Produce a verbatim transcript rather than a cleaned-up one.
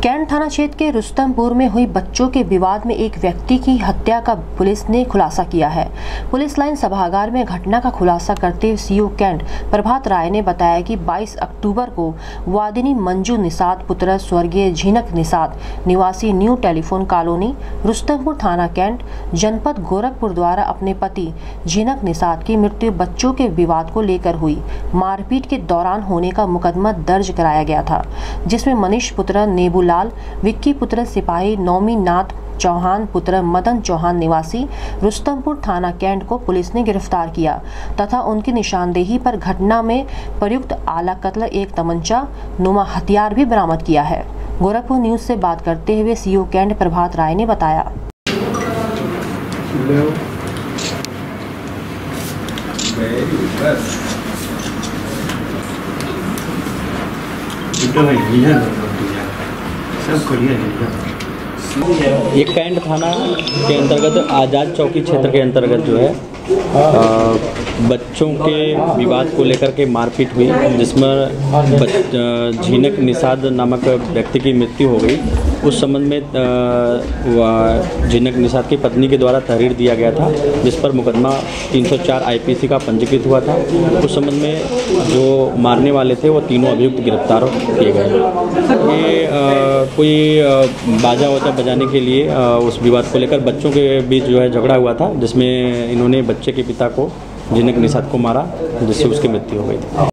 Cantt थाना क्षेत्र के रुस्तमपुर में हुई बच्चों के विवाद में एक व्यक्ति की हत्या का पुलिस ने खुलासा किया है। पुलिस लाइन सभागार में घटना का खुलासा करते हुए सीओ कैंट प्रभात राय ने बताया कि बाईस अक्टूबर को वादिनी मंजू निषाद पुत्र स्वर्गीय झिनक निषाद निवासी न्यू टेलीफोन कॉलोनी रुस्तमपुर थाना कैंट जनपद गोरखपुर द्वारा अपने पति झिनक निषाद की मृत्यु बच्चों के विवाद को लेकर हुई मारपीट के दौरान होने का मुकदमा दर्ज कराया गया था, जिसमें मनीष पुत्र नेबू लाल, विक्की पुत्र सिपाही नौमी नाथ चौहान पुत्र मदन चौहान निवासी रुस्तमपुर थाना कैंट को पुलिस ने गिरफ्तार किया तथा उनकी निशानदेही पर घटना में प्रयुक्त आला कत्ल एक तमंचा नुमा हथियार भी बरामद किया है। गोरखपुर न्यूज से बात करते हुए सीओ कैंट प्रभात राय ने बताया। ये कैंट थाना के अंतर्गत आज़ाद चौकी क्षेत्र के अंतर्गत जो है आ, बच्चों के विवाद को लेकर के मारपीट हुई, जिसमें झिनक निषाद नामक व्यक्ति की मृत्यु हो गई। उस संबंध में झिनक निषाद की पत्नी के द्वारा तहरीर दिया गया था, जिस पर मुकदमा तीन सौ चार आईपीसी का पंजीकृत हुआ था। उस संबंध में जो मारने वाले थे वो तीनों अभियुक्त गिरफ्तार किए गए। ये आ, कोई आ, बाजा वाजा बजाने के लिए आ, उस विवाद को लेकर बच्चों के बीच जो है झगड़ा हुआ था, जिसमें इन्होंने बच्चे के पिता को झिनक निषाद को मारा, जिससे उसकी मृत्यु हो गई थी।